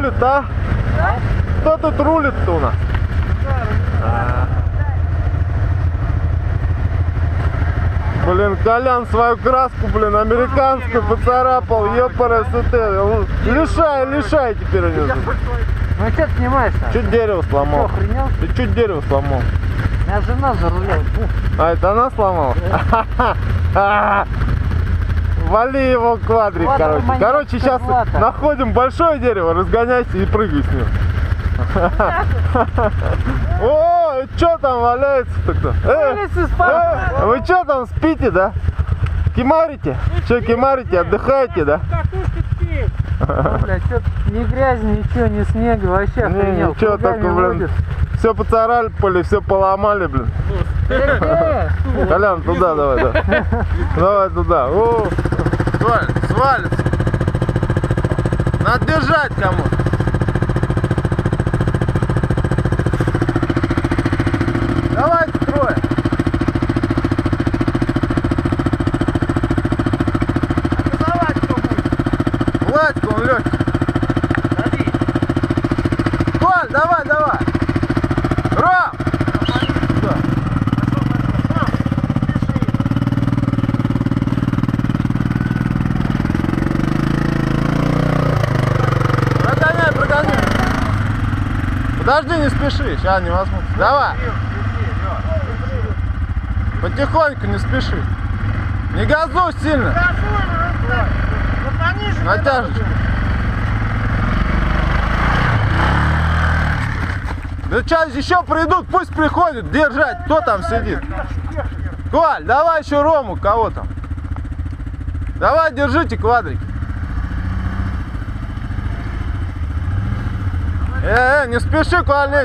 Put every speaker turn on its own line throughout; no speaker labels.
рулит, а?
Да?
Кто тут рулит-то у нас? Блин, Колян свою краску, блин, американскую поцарапал, ёпарасоте. Лишай теперь у него.
Ну что ты снимаешь-то?
Чуть дерево сломал.
Что, охренел?
Ты чуть дерево сломал.
У меня жена за рулем.
А это она сломала? Вали его квадрик, короче. Короче, сейчас находим большое дерево, разгоняйся и прыгай с ним. О, что там валяется-то кто? Вы что там спите, да? Кимарите? Что кимарите, отдыхаете, да?
Бля, что ни грязи, ничего, ни снега, вообще охренел.
Ничего, только, блин, все поцарапали, все поломали, блин. Колян, туда давай, да. Давай туда. О, свалится. Надо держать кому-то. Давайте трое. Организовать кто будет? Владька, он легкий. Дави. Коль, давай. Ром! Прогоняй. Подожди, не спеши, сейчас не возьму. Давай. Потихоньку, не спеши. Не газуй сильно. Натяжечку. Да сейчас еще придут, пусть приходят держать. Кто там сидит? Коль, давай еще Рому, кого там? Давай, держите квадрик. Не спеши, Коль, лезь.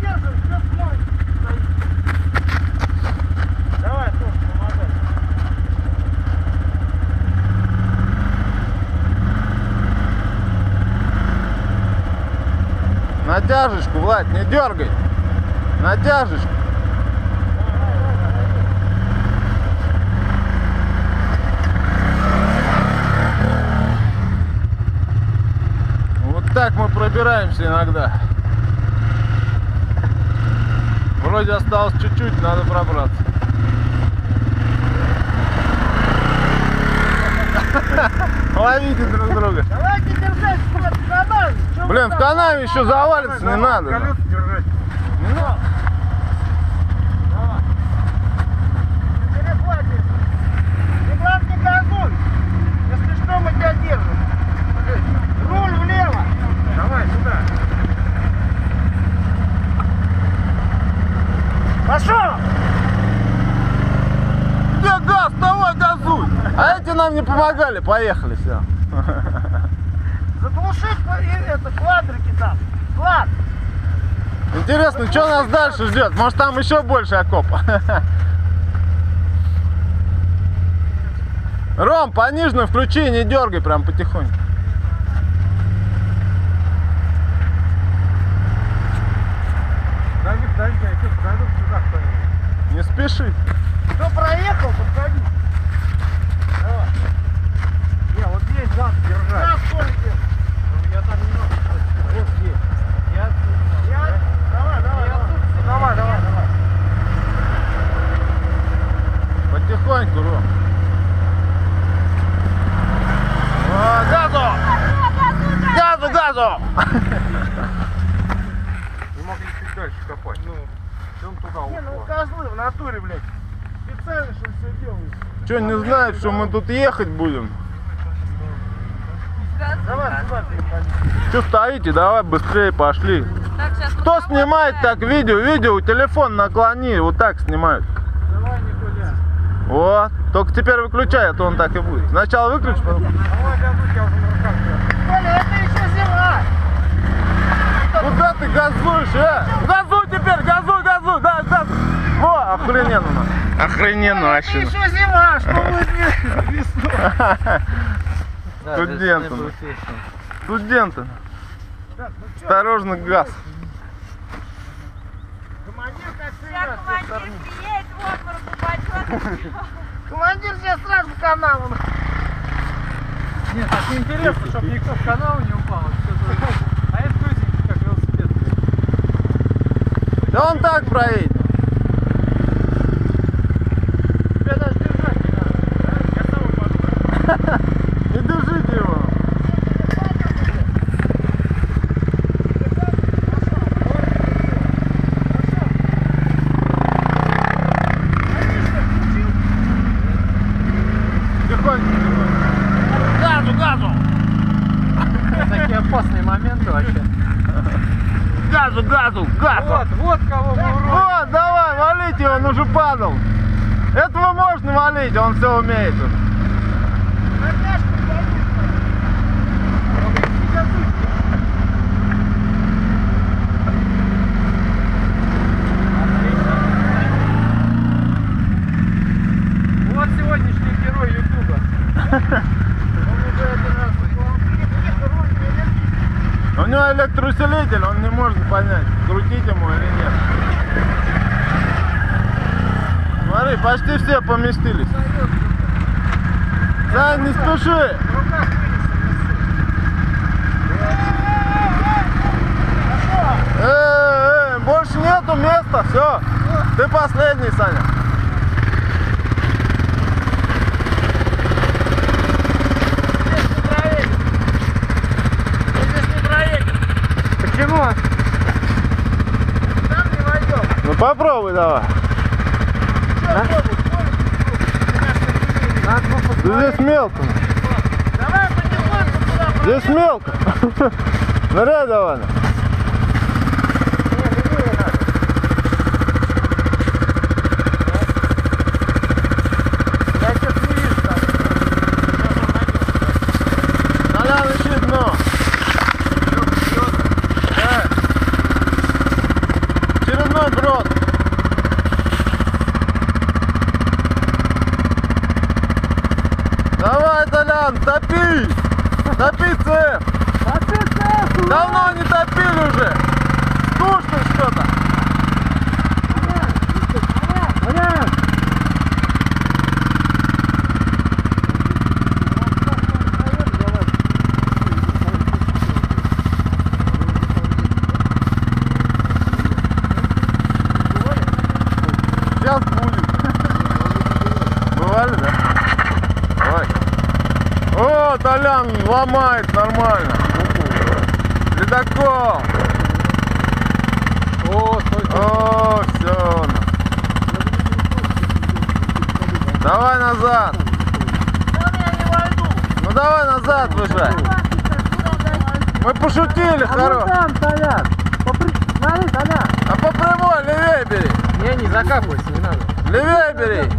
Натяжечку, Влад, не дергай. Натяжечку. Вот так мы пробираемся иногда. Вроде осталось чуть-чуть, надо пробраться. Ловите друг друга.
Давайте держать в канаве.
Блин, в канаве еще завалиться не надо. Не надо.
Перехватывай. Ты главное не газуй. Если что, мы тебя держим. Руль влево.
Давай сюда.
Пошел!
Где газ? Давай газуй! А эти нам не помогали, поехали, все.
Заглушить это квадрики там. Клад.
Интересно, что нас дальше ждет? Может, там еще больше окопа? Ром, пониженно включи, не дергай, прям потихоньку.
Давид, я что, подойду сюда кто-нибудь.
Не спеши.
Кто проехал, подходи.
Давай. Не, вот здесь надо держать.
На скорость.
Я там немного. Вот здесь. Я отсюда. Давай.
Потихоньку, Ром. О, газу!
Вы могли чуть дальше копать. Ну, он туда
Не, ну
ушло.
козлы в натуре, блядь. Специально, что все делают.
Что, не знают, что мы тут ехать будем?
Давай сюда переходи.
Что стоите? Давай быстрее пошли.
Так, сейчас
Кто снимает так видео? Видео, телефон наклони, вот так снимают.
Давай никуда.
Вот. Только теперь выключай, а то он так и будет. Сначала выключи, потом.
Давай газуй, я уже на руках.
Коля, это еще зима.
Куда ты газуешь, Газуй теперь, газуй, да, газуй. Во, охрененно. Охрененно
Это
вообще.
еще зима, что будет весной.
Студенты. Студенты. Осторожно, газ.
Командир как
Сейчас
всегда.
командир приедет, в обморок упадет.
Командир сейчас сразу в канаву.
Нет, так неинтересно, чтобы никто в канал не упал. А
Да он так проедет.
Тебя даже держать не надо. Я сам упаду.
Не держите его. Газу!
Такие опасные моменты вообще.
Газу!
Вот кого мы уроем.
Вот, давай, валите, он уже падал. Этого можно валить, он все умеет уже.
Вот сегодняшний герой Ютуба. Он уже один раз упал.
У него электроусилитель, он не может понять, крутить ему или нет. Смотри, почти все поместились. Сань, не спеши. Больше нету места, все. Ты последний, Саня.
Почему?
Ну попробуй давай. Здесь мелко.
Давай потихоньку туда.
Здесь мелко. Ныряй давай.
Я сейчас не вижу там.
Толян, ищи дно. Очередной брод. Давай, Толян, топи! Топи цех! Давно не топили уже! Скучно что-то! Сейчас будет. Бывали, да? Давай. О, Толян ломает нормально. Ледокол.
О, стой.
О, все. Давай назад. Ну давай назад выезжай. Мы пошутили, хорош.
Там, Толян. Смотри, Толян.
А по прямой левее бери.
Не закапывайся, не надо.
Левее бери.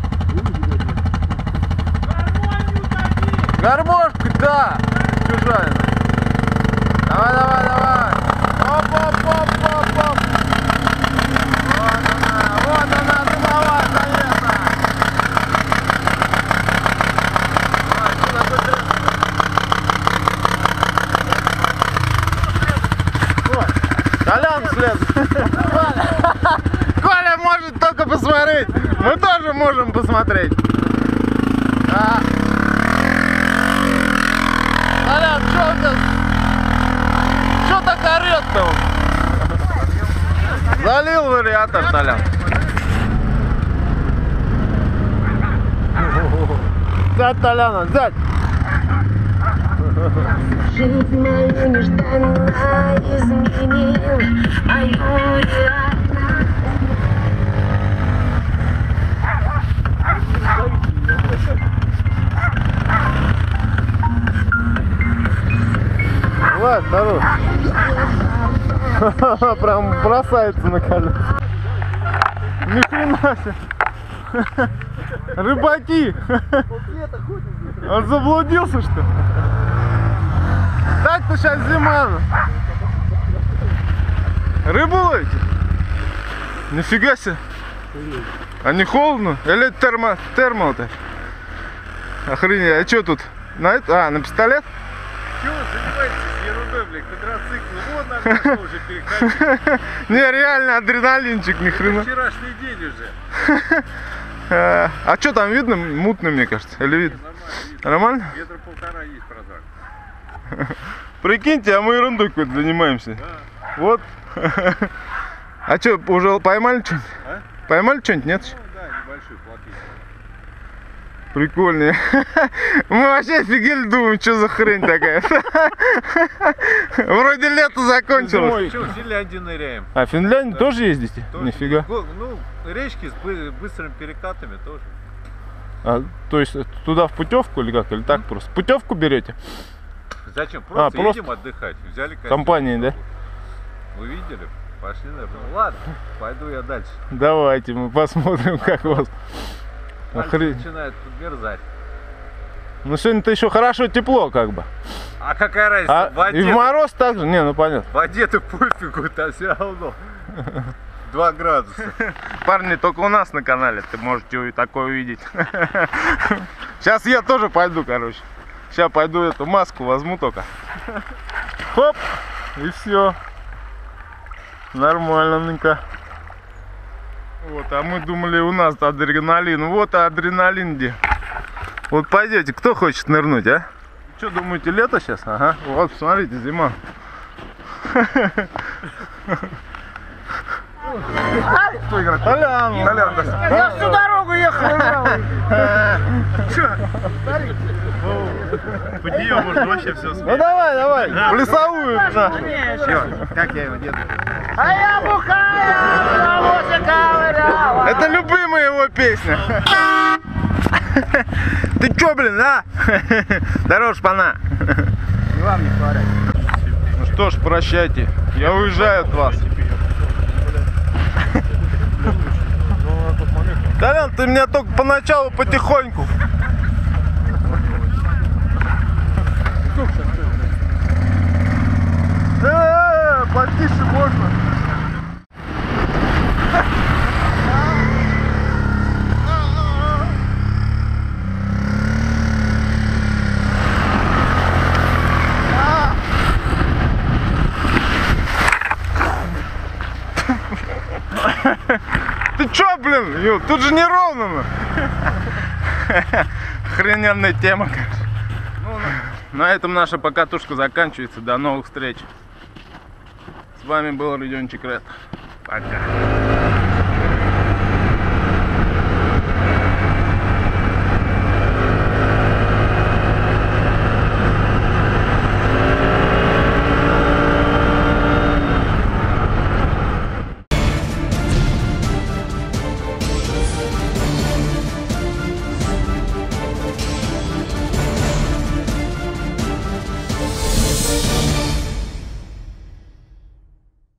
Гармошку, да. Чужая. Давай, давай, давай. Оп, оп, оп, оп, оп. Вот она, дымовая завеса. Давай, сюда быстрее. Толян след. Коля может только посмотреть. Мы тоже можем посмотреть. Да. Толян, что у тебя? Что так орёт-то? Залил вариатор, Толян. Взять Толяна, взять.
Жизнь мою нежданно изменил мою реальность.
Влад, здорово. Прям бросается на колеса. Ни хрена себе. Рыбаки. Он заблудился, что ли? Так-то сейчас зима. Рыбу ловите? Нифига себе. А не холодно? Или термо-то? Охренеть, а что тут? На это? А, на пистолет?
Чего вы занимаетесь ерундой, блядь, квадроциклы? Вот надо хорошо уже переходить.
Не, реально адреналинчик, ни хрена.
Вчерашний день уже.
А что там видно? Мутно, мне кажется. Или видно?
Нормально,
Нормально?
видно. Метра полтора есть прозрак.
Прикиньте, а мы ерундой какой-то занимаемся.
Да.
Вот. А что, уже поймали что-нибудь?
А?
Поймали что-нибудь, нет?
Ну да, небольшой плотик.
Прикольнее. Мы вообще офигели, думаем, что за хрень такая. Вроде лето закончилось.
Что, в Финляндию ныряем?
А, в Финляндии тоже ездите?
Тоже.
Нифига.
Ну, речки с быстрыми перекатами тоже.
А, то есть туда в путевку или как? Или так просто? Путевку берете?
Зачем? Просто
просто
едем отдыхать. Взяли
компанией, да?
Увидели, пошли, наверное. Ну ладно, пойду я дальше.
Давайте мы посмотрим, как у вас.
Пальцы начинают подмерзать.
Ну сегодня-то еще хорошо тепло, как бы.
А какая разница?
А, и в мороз также? Не, ну понятно.
В воде-то пофигу, там все равно 2 градуса.
Парни, только у нас на канале ты можете такое увидеть. Сейчас я тоже пойду, короче. Сейчас пойду эту маску возьму только. Хоп! И все. Нормальненько. Вот, а мы думали, у нас адреналин. Вот адреналин где. Вот пойдете, кто хочет нырнуть, а? Что думаете, лето сейчас? Ага. Вот, смотрите, зима. Кто играет? Толян.
Я всю дорогу ехал.
Под нее можно вообще все
Ну давай, плясовую.
Как я его деду?
А я бухаю, волосы ковыряла.
Это любимая его песня. Ты чё, блин, а? Здорово, шпана.
И вам не хворать.
Ну что ж, прощайте. Я уезжаю от вас. Толян, ты меня только поначалу потихоньку. Потише можно. Ты чё, блин? Ё, тут же неровно. Охрененная тема, конечно. Ну, на этом наша покатушка заканчивается. До новых встреч. С вами был Родиончик Ред. Пока.